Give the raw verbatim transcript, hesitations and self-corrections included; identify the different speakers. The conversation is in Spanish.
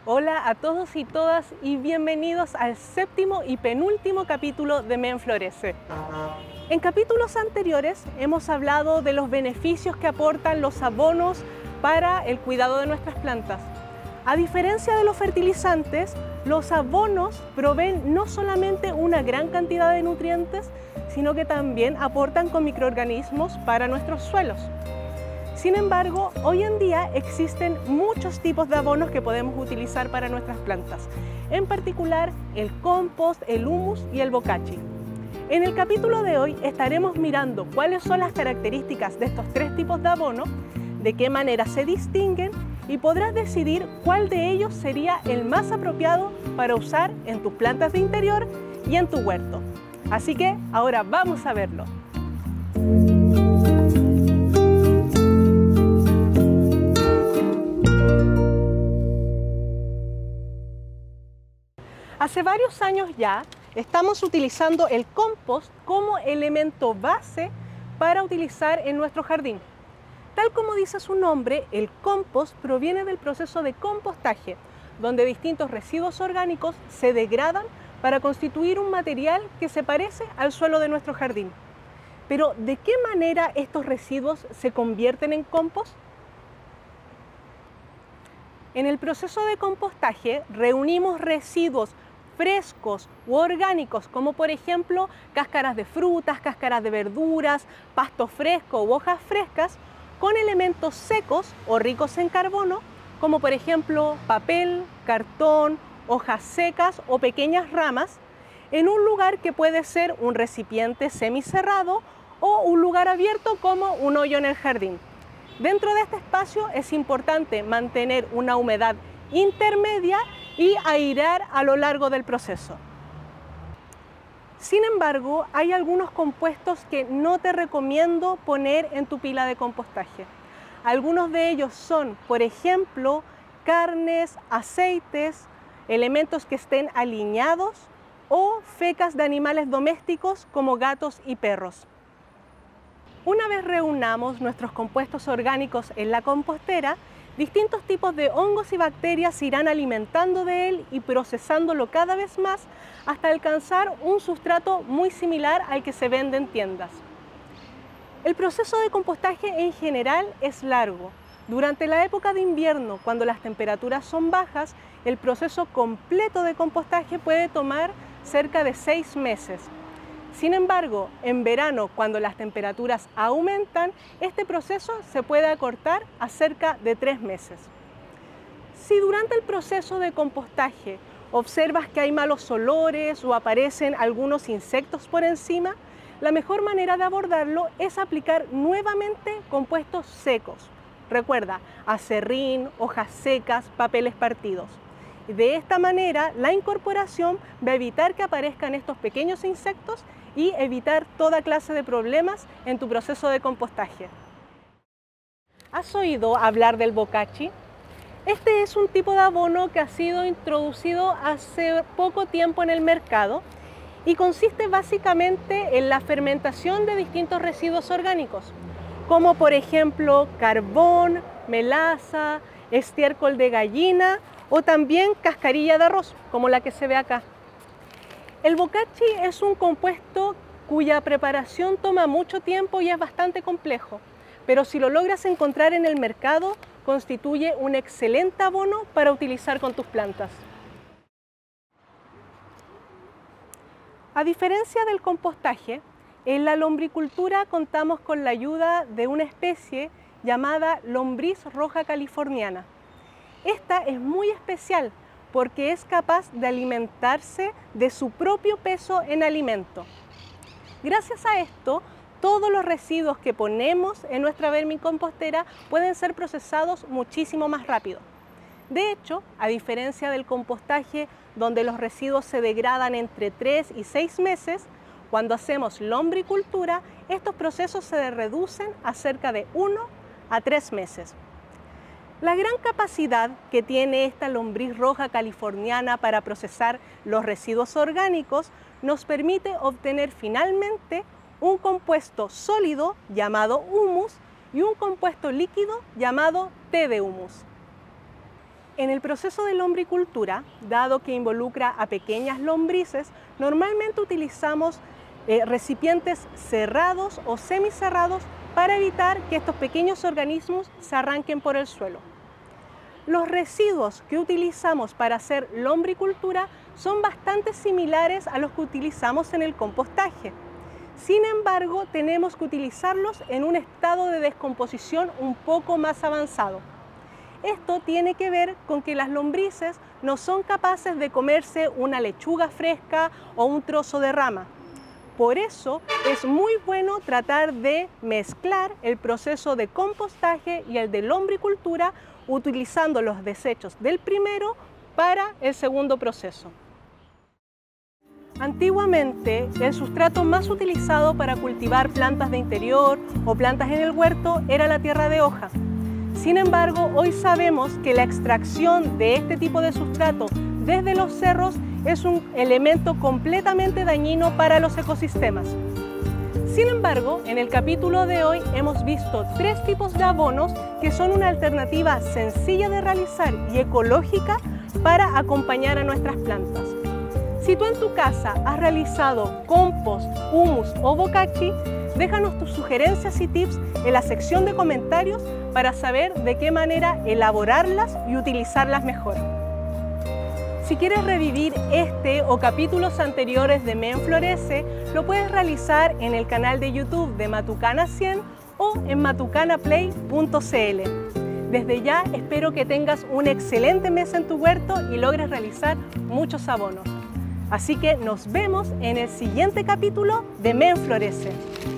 Speaker 1: Hola a todos y todas y bienvenidos al séptimo y penúltimo capítulo de Men Florece. En capítulos anteriores hemos hablado de los beneficios que aportan los abonos para el cuidado de nuestras plantas. A diferencia de los fertilizantes, los abonos proveen no solamente una gran cantidad de nutrientes, sino que también aportan con microorganismos para nuestros suelos. Sin embargo, hoy en día existen muchos tipos de abonos que podemos utilizar para nuestras plantas, en particular el compost, el humus y el bokashi. En el capítulo de hoy estaremos mirando cuáles son las características de estos tres tipos de abono, de qué manera se distinguen y podrás decidir cuál de ellos sería el más apropiado para usar en tus plantas de interior y en tu huerto. Así que ahora vamos a verlo. Hace varios años ya estamos utilizando el compost como elemento base para utilizar en nuestro jardín. Tal como dice su nombre, el compost proviene del proceso de compostaje, donde distintos residuos orgánicos se degradan para constituir un material que se parece al suelo de nuestro jardín. Pero, ¿de qué manera estos residuos se convierten en compost? En el proceso de compostaje reunimos residuos frescos u orgánicos, como por ejemplo cáscaras de frutas, cáscaras de verduras, pasto fresco u hojas frescas, con elementos secos o ricos en carbono, como por ejemplo papel, cartón, hojas secas o pequeñas ramas, en un lugar que puede ser un recipiente semicerrado o un lugar abierto como un hoyo en el jardín. Dentro de este espacio es importante mantener una humedad intermedia y airear a lo largo del proceso. Sin embargo, hay algunos compuestos que no te recomiendo poner en tu pila de compostaje. Algunos de ellos son, por ejemplo, carnes, aceites, elementos que estén aliñados o fecas de animales domésticos como gatos y perros. Una vez reunamos nuestros compuestos orgánicos en la compostera, distintos tipos de hongos y bacterias se irán alimentando de él y procesándolo cada vez más hasta alcanzar un sustrato muy similar al que se vende en tiendas. El proceso de compostaje en general es largo. Durante la época de invierno, cuando las temperaturas son bajas, el proceso completo de compostaje puede tomar cerca de seis meses. Sin embargo, en verano, cuando las temperaturas aumentan, este proceso se puede acortar a cerca de tres meses. Si durante el proceso de compostaje observas que hay malos olores o aparecen algunos insectos por encima, la mejor manera de abordarlo es aplicar nuevamente compuestos secos. Recuerda, acerrín, hojas secas, papeles partidos. De esta manera, la incorporación va a evitar que aparezcan estos pequeños insectos y evitar toda clase de problemas en tu proceso de compostaje. ¿Has oído hablar del bokashi? Este es un tipo de abono que ha sido introducido hace poco tiempo en el mercado y consiste básicamente en la fermentación de distintos residuos orgánicos, como por ejemplo carbón, melaza, estiércol de gallina o también cascarilla de arroz, como la que se ve acá. El bokashi es un compuesto cuya preparación toma mucho tiempo y es bastante complejo, pero si lo logras encontrar en el mercado, constituye un excelente abono para utilizar con tus plantas. A diferencia del compostaje, en la lombricultura contamos con la ayuda de una especie llamada lombriz roja californiana. Esta es muy especial porque es capaz de alimentarse de su propio peso en alimento. Gracias a esto, todos los residuos que ponemos en nuestra vermicompostera pueden ser procesados muchísimo más rápido. De hecho, a diferencia del compostaje, donde los residuos se degradan entre tres y seis meses, cuando hacemos lombricultura, estos procesos se reducen a cerca de uno a tres meses. La gran capacidad que tiene esta lombriz roja californiana para procesar los residuos orgánicos nos permite obtener finalmente un compuesto sólido llamado humus y un compuesto líquido llamado té de humus. En el proceso de lombricultura, dado que involucra a pequeñas lombrices, normalmente utilizamos eh, recipientes cerrados o semicerrados para evitar que estos pequeños organismos se arranquen por el suelo. Los residuos que utilizamos para hacer lombricultura son bastante similares a los que utilizamos en el compostaje. Sin embargo, tenemos que utilizarlos en un estado de descomposición un poco más avanzado. Esto tiene que ver con que las lombrices no son capaces de comerse una lechuga fresca o un trozo de rama. Por eso es muy bueno tratar de mezclar el proceso de compostaje y el de lombricultura utilizando los desechos del primero para el segundo proceso. Antiguamente, el sustrato más utilizado para cultivar plantas de interior o plantas en el huerto era la tierra de hoja. Sin embargo, hoy sabemos que la extracción de este tipo de sustrato desde los cerros es un elemento completamente dañino para los ecosistemas. Sin embargo, en el capítulo de hoy hemos visto tres tipos de abonos que son una alternativa sencilla de realizar y ecológica para acompañar a nuestras plantas. Si tú en tu casa has realizado compost, humus o bokashi, déjanos tus sugerencias y tips en la sección de comentarios para saber de qué manera elaborarlas y utilizarlas mejor. Si quieres revivir este o capítulos anteriores de Men Florece, lo puedes realizar en el canal de YouTube de Matucana cien o en matucana play punto c l. Desde ya espero que tengas un excelente mes en tu huerto y logres realizar muchos abonos. Así que nos vemos en el siguiente capítulo de Men Florece.